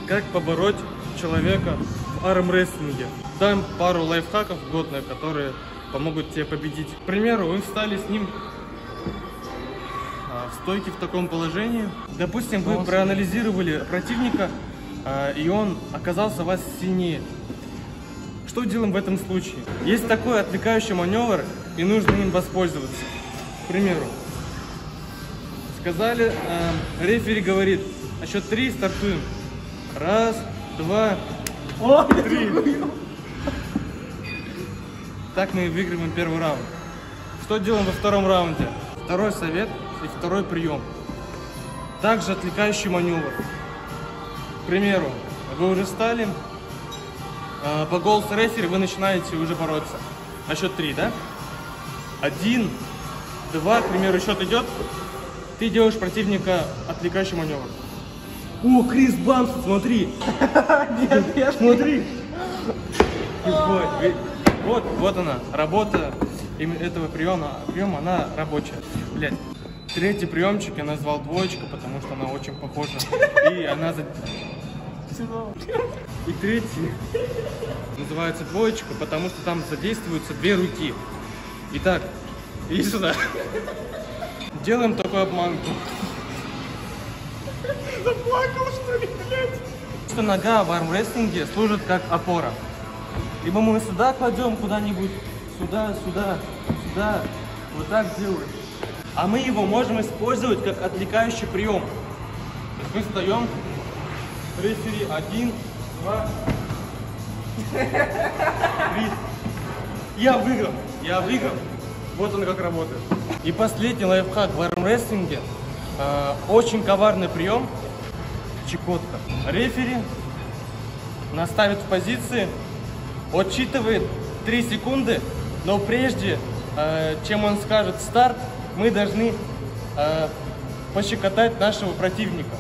Как побороть человека в армрестлинге. Дам пару лайфхаков годных, которые помогут тебе победить. К примеру, вы встали с ним в стойке в таком положении. Допустим, вы проанализировали противника, и он оказался вас сильнее. Что делаем в этом случае? Есть такой отвлекающий маневр, и нужно им воспользоваться. К примеру, сказали, рефери говорит, на счет 3 стартуем. 1, 2, 3. Так мы выигрываем первый раунд. Что делаем во втором раунде? Второй совет и второй прием. Также отвлекающий маневр. К примеру, вы уже встали, по голосу рефери вы начинаете уже бороться. На счет 3, да? 1, 2, к примеру, счет идет. Ты делаешь противника отвлекающий маневр. О, Крис Бамс, смотри! Нет, смотри! Вот она, работа этого приема, она рабочая. Блять. Третий приемчик я назвал двоечка, потому что она очень похожа. И она И третий называется двоечка, потому что там задействуются 2 руки. Итак, иди сюда. Делаем такой обманку. Заплакал, что ли, блядь? Что нога в армрестлинге служит как опора. Либо мы сюда кладем куда-нибудь, сюда, сюда, сюда. Вот так делаем. А мы его можем использовать как отвлекающий прием. Мы встаем. Рефери 1, 2, 3. Я выиграл. Вот он как работает. И последний лайфхак в армрестлинге. Очень коварный прием. Чекотка. Рефери наставит в позиции, отсчитывает 3 секунды, но прежде, чем он скажет старт, мы должны пощекотать нашего противника.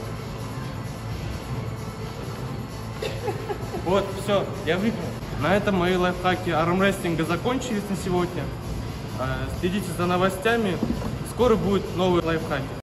Вот, все, я выиграл. На этом мои лайфхаки армрестлинга закончились на сегодня. Следите за новостями, скоро будут новые лайфхаки.